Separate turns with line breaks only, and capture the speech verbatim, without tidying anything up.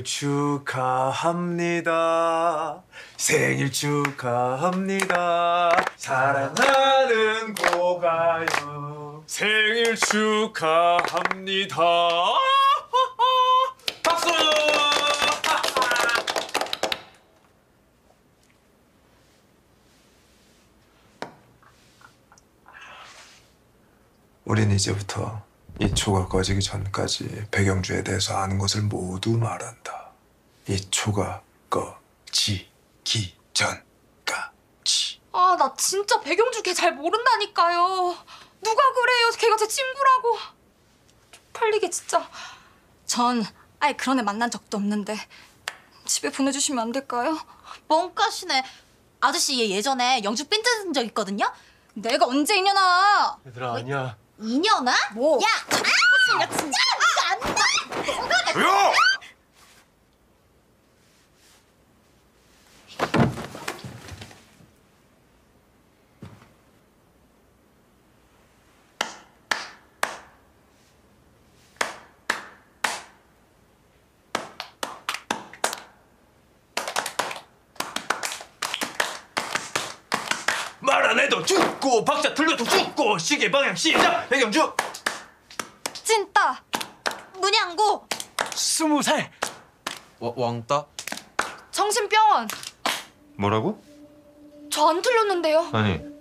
축하합니다. 생일 축하합니다. 사랑하는 고가요. 생일 축하합니다. 박수! 우린 이제부터 이 초가 꺼지기 전까지 백영주에 대해서 아는 것을 모두 말한다. 이 초가 꺼지기 전까지.
아, 나 진짜 백영주 걔 잘 모른다니까요. 누가 그래요? 걔가 제 친구라고. 쪽팔리게 진짜. 전 아예 그런 애 만난 적도 없는데 집에 보내주시면 안 될까요?
뻥까시네. 아저씨 얘 예전에 영주 밴드 쓴 적 있거든요?
내가 언제 이년아?
얘들아 아니야.
이년아?
뭐?
야! 아! 야 진짜! 이거 안 돼!
조용! 말 안 해도 죽고 박자 틀려도 죽고 시계 방향 시작. 백영주
찐따.
문양구!
스무 살.
와, 왕따?
정신병원.
뭐라고?
저 안 틀렸는데요.
아니